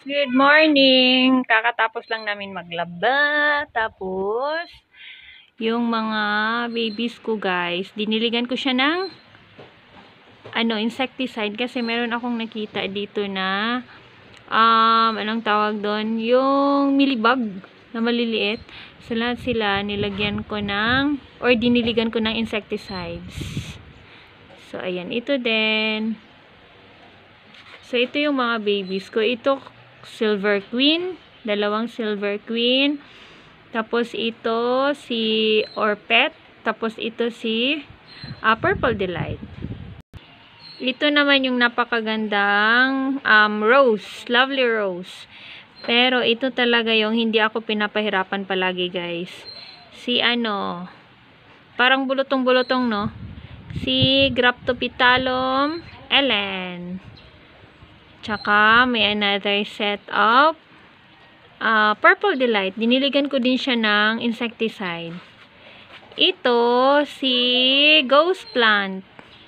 Good morning! Kakatapos lang namin maglaba. Tapos, yung mga babies ko guys, diniligan ko siya ng insecticide kasi meron akong nakita dito na anong tawag doon? Yung millibug na maliliit. So, lahat sila nilagyan ko ng diniligan ko ng insecticides. So, ayan. Ito din. So, ito yung mga babies ko. Ito, Silver Queen. Dalawang Silver Queen. Tapos, ito, si Orpet. Tapos, ito, si Purple Delight. Ito naman yung napakagandang Rose. Lovely Rose. Pero, ito talaga yung hindi ako pinapahirapan palagi, guys. Si parang bulutong-bulutong, no? Si Graptopetalum Ellen. Tsaka, may another set of Purple Delight. Diniligan ko din siya ng insecticide. Ito, si Ghost Plant.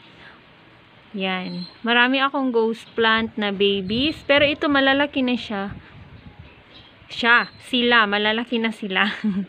Yan. Marami akong Ghost Plant na babies. Pero ito, malalaki na siya. Sila. Malalaki na sila.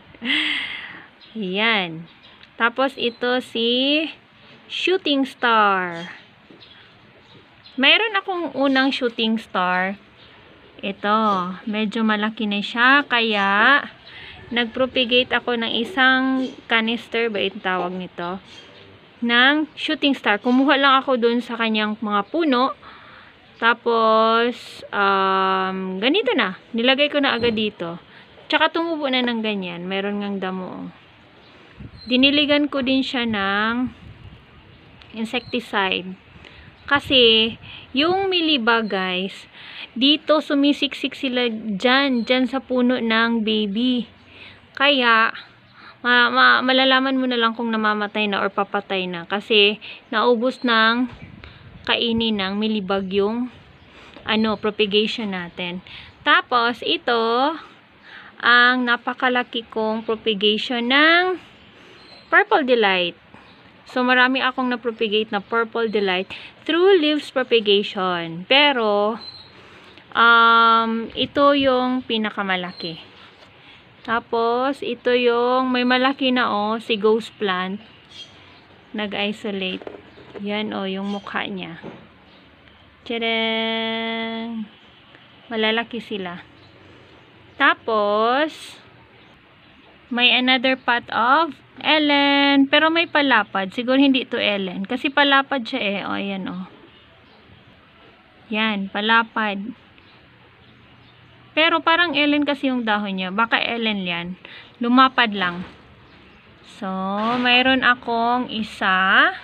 Yan. Tapos, ito si Shooting Star. Mayroon akong unang shooting star. Ito, medyo malaki na siya. Kaya, nagpropagate ako ng isang canister, ba yung tawag nito? Ng shooting star. Kumuha lang ako dun sa kanyang mga puno. Tapos, ganito na. Nilagay ko na agad dito. Tsaka tumubo na ng ganyan. Meron ngang damo. Diniligan ko din siya ng insecticide. Kasi, yung millibug guys, dito sumisiksik sila dyan sa puno ng baby. Kaya, malalaman mo na lang kung namamatay na or papatay na. Kasi, naubos ng kainin ng millibug yung propagation natin. Tapos, ito, ang napakalaki kong propagation ng Purple Delight. So, marami akong na-propagate na Purple Delight through leaves propagation. Pero, ito yung pinakamalaki. Tapos, ito yung may malaki na si Ghost Plant. Nag-isolate. Yan yung mukha niya. Tadang! Malalaki sila. Tapos, may another pot of Ellen. Pero may palapad. Siguro hindi ito Ellen. Kasi palapad siya ayan Yan, palapad. Pero parang Ellen kasi yung dahon niya. Baka Ellen yan. Lumapad lang. So, mayroon akong isa,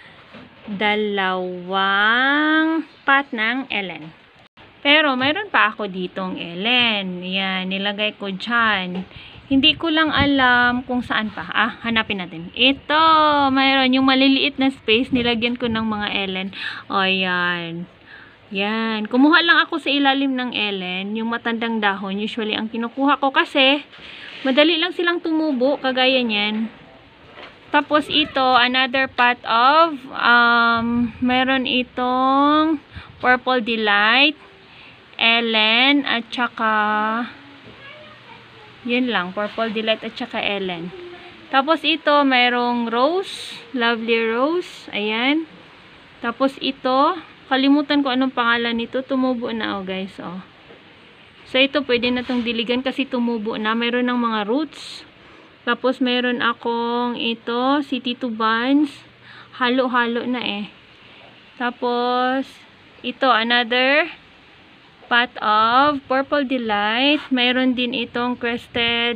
dalawang pot ng Ellen. Pero, mayroon pa ako ditong Ellen. Yan, nilagay ko dyan. Hindi ko lang alam kung saan pa. Hanapin natin. Ito, mayroon yung maliliit na space. Nilagyan ko ng mga Ellen. Yan. Yan. Kumuha lang ako sa ilalim ng Ellen. Yung matandang dahon. Usually, ang kinukuha ko kasi, madali lang silang tumubo. Kagaya niyan. Tapos, ito, another pot of, mayroon itong Purple Delight, Ellen, at saka, yun lang, Purple Delight at saka Ellen. Tapos ito, mayroong Rose, Lovely Rose, ayan. Tapos ito, kalimutan ko anong pangalan nito, tumubo na guys, So ito, pwede na itong diligan kasi tumubo na, mayroon ng mga roots. Tapos mayroon akong ito, City to Buns, halo-halo na Tapos, ito, another pot of Purple Delight. Mayroon din itong crested,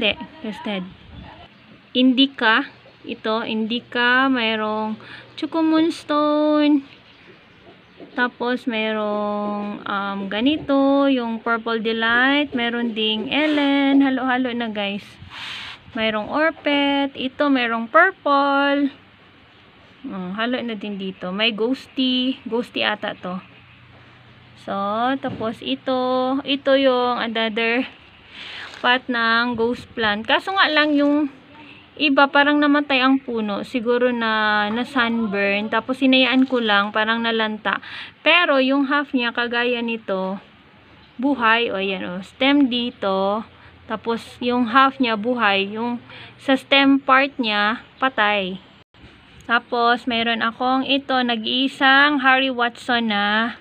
Indica. Ito, Indica. Mayroong Choco Moonstone. Tapos, mayroong ganito, yung Purple Delight. Mayroon ding Ellen. Halo-halo na guys. Mayroong Orpet. Ito, mayroong Purple. Halo na din dito. May Ghosty. Ghosty ata to. So, tapos ito yung another pot ng Ghost Plant. Kaso nga lang yung iba parang namatay ang puno. Siguro na sunburn. Tapos sinayaan ko lang, parang nalanta. Pero yung half niya, kagaya nito, buhay. O yan o, stem dito. Tapos yung half niya buhay. Yung sa stem part niya, patay. Tapos meron akong ito, nag-iisang Harry Watson na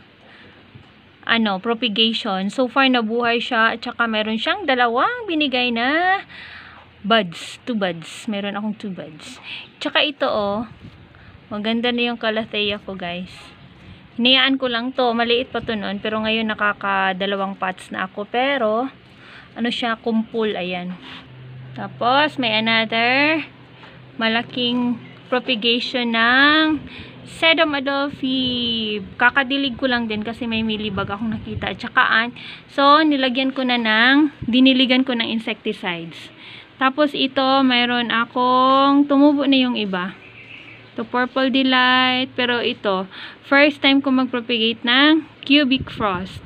propagation. So far nabuhay siya. At saka meron siyang dalawang binigay na buds. 2 buds. Meron akong 2 buds. Tsaka ito maganda na yung calathea ko guys. Hinayaan ko lang to. Maliit pa to noon. Pero ngayon nakaka-2 pots na ako. Pero siya, kumpul. Ayan. Tapos may another malaking propagation ng Sedum Adolphi. Kakadilig ko lang din kasi may milibag akong nakita. At saka so nilagyan ko na diniligan ko ng insecticides. Tapos ito, mayroon akong tumubo na yung iba. Ito, Purple Delight. Pero ito, first time ko mag-propagate ng Cubic Frost.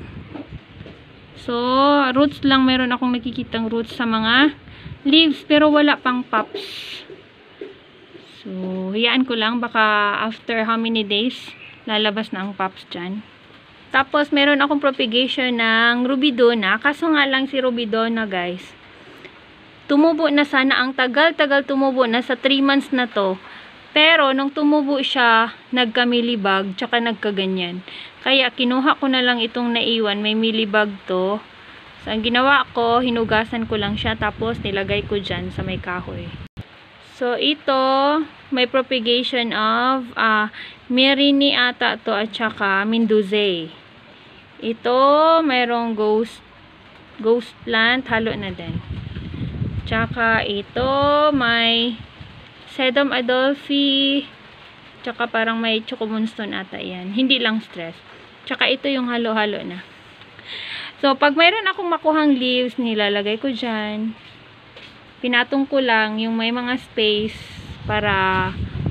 So, roots lang. Mayroon akong nakikitang roots sa mga leaves. Pero wala pang pops. So, hayaan ko lang. Baka after how many days, lalabas na ang pops dyan. Tapos, meron akong propagation ng Rubidona. Kaso nga lang si Rubidona, guys. Tumubo na sana. Ang tagal-tagal tumubo na sa 3 months na to. Pero, nung tumubo siya, nagka-milibag, tsaka nagkaganyan. Kaya, kinuha ko na lang itong naiwan. May milibag to. So, ang ginawa ko, hinugasan ko lang siya. Tapos, nilagay ko dyan sa may kahoy. So, ito, may propagation of Mirini ata to at saka Mendozae. Ito, mayroong ghost plant. Halo na din. Tsaka ito, may Sedum Adolphi. Tsaka parang may Chocomonstone ata yan. Hindi lang stress. Tsaka ito yung halo-halo na. So, pag mayroon akong makuhang leaves, nilalagay ko dyan. Pinatong ko lang yung may mga space para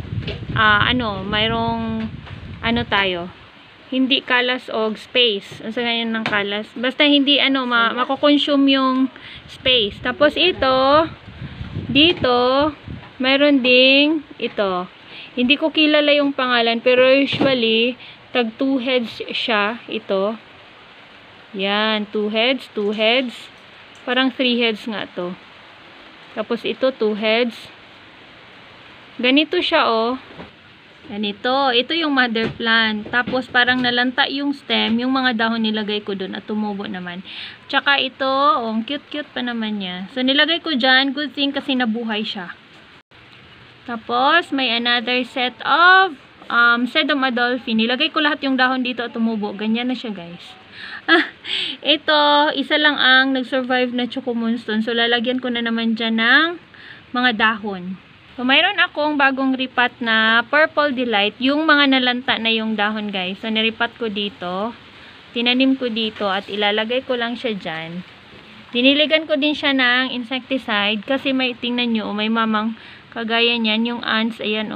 mayroong tayo. Hindi kalas o space. Ano sa ganyan ng kalas? Basta hindi mako-consume yung space. Tapos ito, dito, mayroon ding ito. Hindi ko kilala yung pangalan pero usually tag 2 heads siya. Ito. Yan, 2 heads, 2 heads. Parang 3 heads nga to. Tapos ito, 2 heads. Ganito siya, Ganito. Ito yung mother plant. Tapos parang nalanta yung stem. Yung mga dahon nilagay ko dun at tumubo naman. Tsaka ito, ang cute-cute pa naman niya. So, nilagay ko dyan. Good thing kasi nabuhay siya. Tapos, may another set of Sedum Adolphi. Nilagay ko lahat yung dahon dito at tumubo. Ganyan na siya, guys. Ito, isa lang ang nag-survive na Chocomonstone. So, lalagyan ko na naman dyan ng mga dahon. So, mayroon akong bagong ripat na Purple Delight. Yung mga nalanta na yung dahon, guys. So, niripat ko dito. Tinanim ko dito at ilalagay ko lang siya dyan. Diniligan ko din siya ng insecticide kasi may, tingnan nyo, may mamang kagaya niyan. Yung ants, ayan,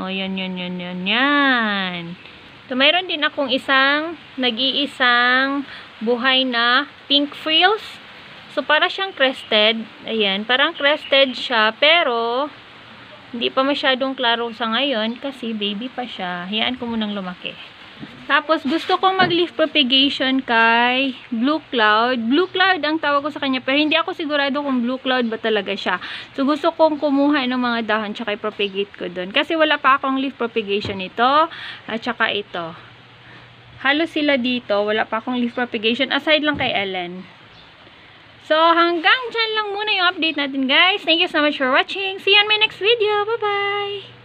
yan. So, mayroon din akong nag-iisang buhay na pink frills. So, para siyang crested. Ayan, parang crested siya. Pero, hindi pa masyadong klaro sa ngayon kasi baby pa siya. Hayaan ko munang lumaki. Tapos, gusto kong mag-leaf propagation kay Blue Cloud. Blue Cloud ang tawag ko sa kanya. Pero hindi ako sigurado kung Blue Cloud ba talaga siya. So, gusto kong kumuha ng mga dahon tsaka i-propagate ko doon. Kasi wala pa akong leaf propagation ito. At tsaka ito. Halos sila dito. Wala pa akong leaf propagation. Aside lang kay Ellen. So, hanggang dyan lang muna yung update natin, guys. Thank you so much for watching. See you on my next video. Bye-bye!